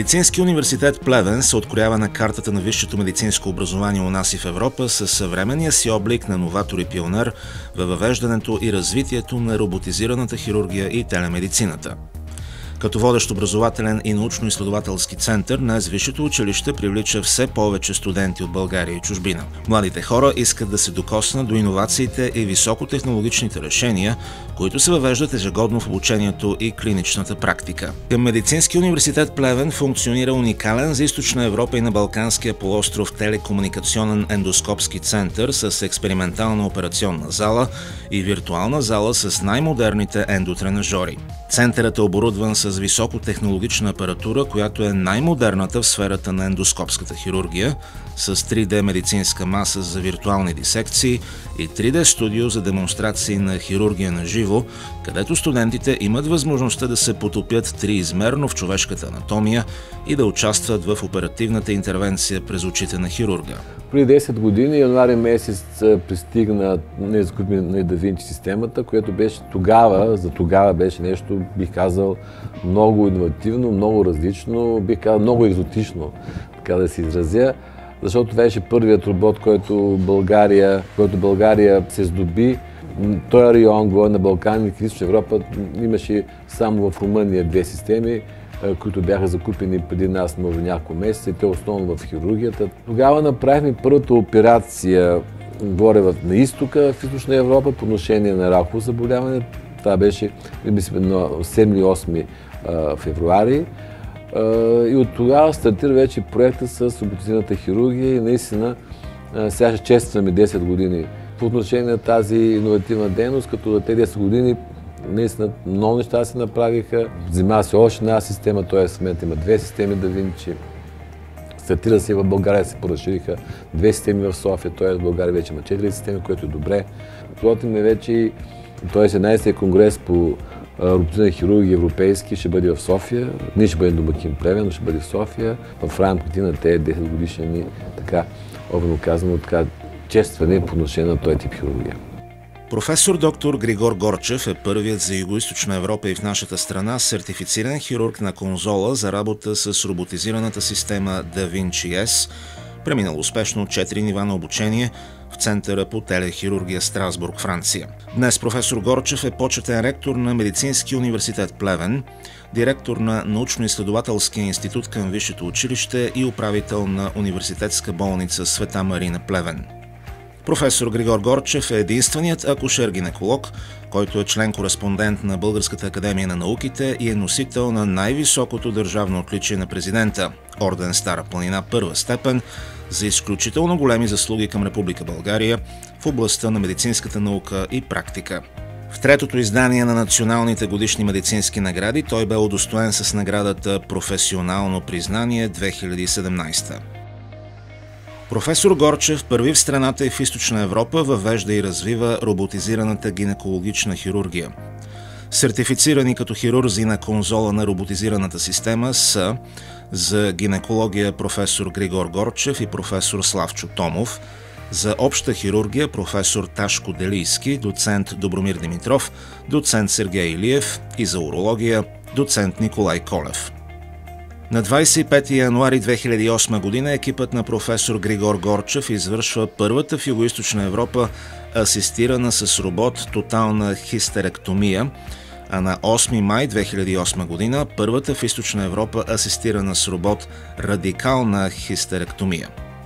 Медицински университет Плевен се откроява на картата на висшето медицинско образование у нас и в Европа със съвременния си облик на новатор и пионер във въвеждането и развитието на роботизираната хирургия и телемедицината. Като водещ образователен и научно-изследователски център, днес висшето училище привлича все повече студенти от България и чужбина. Младите хора искат да се докоснат до иновациите и високотехнологичните решения, които се въвеждат ежегодно в обучението и клиничната практика. Към Медицински университет Плевен функционира уникален за Източна Европа и на Балканския полуостров телекомуникационен ендоскопски център с експериментална операционна зала и виртуална зала с най-модерните ендотренажори. Центърът е оборудван с високотехнологична апаратура, която е най-модерната в сферата на ендоскопската хирургия, с 3D медицинска маса за виртуални дисекции и 3D студио за демонстрации на хирургия на живо, където студентите имат възможността да се потопят триизмерно в човешката анатомия и да участват в оперативната интервенция през очите на хирурга. Преди 10 години, януари месец, пристигна на Да Винчи системата, което беше тогава беше нещо, бих казал, много иновативно, много различно, бих казал, много екзотично, така да се изразя, защото беше първият робот, който България се здоби. Този район на Балканите и Източна Европа имаше само в Румъния 2 системи, които бяха закупени преди нас може няколко месеца и те основно в хирургията. Тогава направихме първата операция, на изтока в Източна Европа по отношение на раково заболяване. Това беше на 7-8 февруари. И от тогава стартира вече проекта с роботизираната хирургия и наистина сега ще честваме 10 години по отношение на тази иновативна дейност, като за тези 10 години наистина много неща се направиха. Взема се още една система, т.е. в момента има 2 системи Да Винчи. Стартира се в България, се поразшириха 2 системи в София, т.е. в България вече има 4 системи, което е добре. Готвим вече, т.е. 11-я конгрес по роботизирана хирургия европейски ще бъде в София. Ние ще бъдем домакин Плевен, но ще бъде в София. В рамките на тези 10 годишни, така, образно казано, така, честване по отношение на този тип хирургия. Професор доктор Григор Горчев е първият за Югоизточна Европа и в нашата страна сертифициран хирург на конзола за работа с роботизираната система Да Винчи S, преминал успешно 4 нива на обучение в Центъра по телехирургия Страсбург, Франция. Днес професор Горчев е почетен ректор на Медицински университет Плевен, директор на научно-изследователския институт към висшето училище и управител на университетска болница Света Марина Плевен. Професор Григор Горчев е единственият акушер-гинеколог, който е член-кореспондент на Българската академия на науките и е носител на най-високото държавно отличие на президента – орден Стара планина първа степен, за изключително големи заслуги към Република България в областта на медицинската наука и практика. В третото издание на националните годишни медицински награди той бе удостоен с наградата «Професионално признание 2017». Професор Горчев първи в страната и в Източна Европа въвежда и развива роботизираната гинекологична хирургия. Сертифицирани като хирурзи на конзола на роботизираната система са за гинекология професор Григор Горчев и професор Славчо Томов, за обща хирургия професор Ташко Делийски, доцент Добромир Димитров, доцент Сергей Илиев и за урология доцент Николай Колев. На 25 януари 2008 година екипът на професор Григор Горчев извършва първата в Югоизточна Европа асистирана с робот тотална хистеректомия, а на 8 май 2008 година първата в Източна Европа асистирана с робот радикална хистеректомия.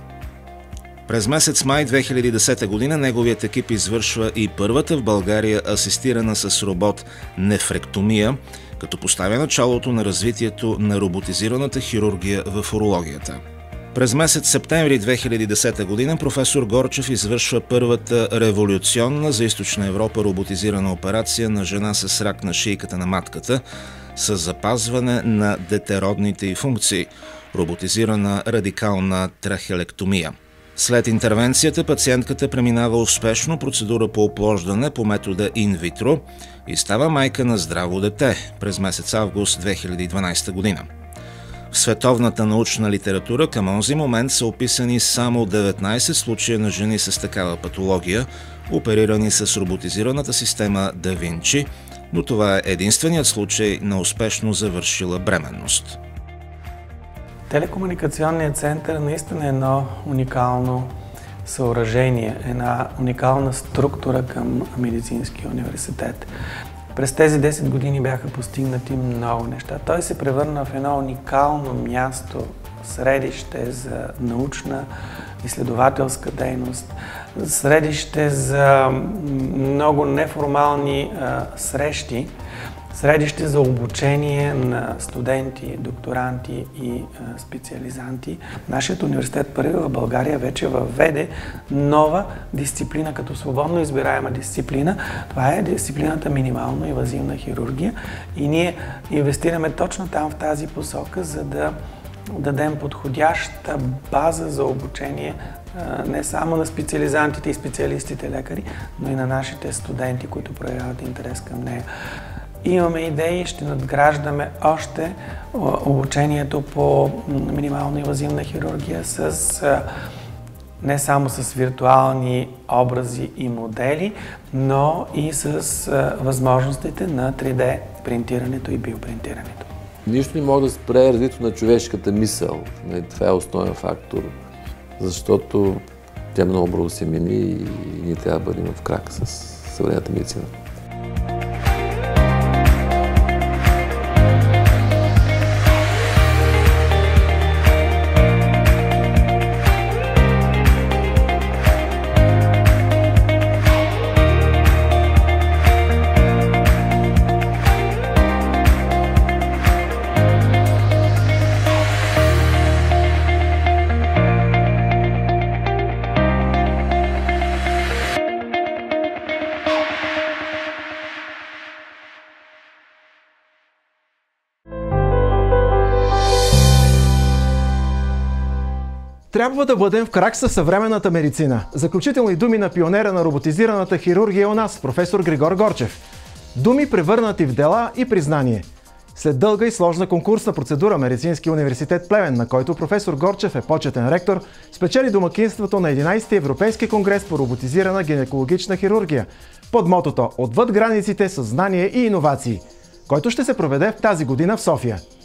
През месец май 2010 година неговият екип извършва и първата в България асистирана с робот нефректомия, като поставя началото на развитието на роботизираната хирургия в урологията. През месец септември 2010 година професор Горчев извършва първата революционна за Източна Европа роботизирана операция на жена с рак на шийката на матката с запазване на детеродните й функции – роботизирана радикална трахеектомия. След интервенцията пациентката преминава успешно процедура по оплождане по метода инвитро и става майка на здраво дете през месец август 2012 година. В световната научна литература към онзи момент са описани само 19 случая на жени с такава патология, оперирани с роботизираната система Да Винчи, но това е единственият случай на успешно завършила бременност. Телекомуникационният център наистина е едно уникално съоръжение, една уникална структура към Медицинския университет. През тези 10 години бяха постигнати много неща. Той се превърна в едно уникално място, средище за научна изследователска дейност, средище за много неформални срещи, средище за обучение на студенти, докторанти и специализанти. Нашият университет първи в България вече въведе нова дисциплина, като свободно избираема дисциплина. Това е дисциплината минимално инвазивна хирургия и ние инвестираме точно там в тази посока, за да дадем подходяща база за обучение не само на специализантите и специалистите лекари, но и на нашите студенти, които проявяват интерес към нея. Имаме идеи, ще надграждаме още обучението по минимално инвазивна хирургия не само с виртуални образи и модели, но и с възможностите на 3D принтирането и биопринтирането. Нищо не може да спре развитието на човешката мисъл. Това е основен фактор, защото тя много бързо се мини и ние трябва да бъдем в крак с съвременната медицина. Трябва да бъдем в крак със съвременната медицина. Заключителни думи на пионера на роботизираната хирургия у нас, професор Григор Горчев. Думи превърнати в дела и признание. След дълга и сложна конкурсна процедура Медицинския университет Плевен, на който професор Горчев е почетен ректор, спечели домакинството на 11-ти Европейски конгрес по роботизирана гинекологична хирургия под мотото "Отвъд границите със знание и иновации", който ще се проведе в тази година в София.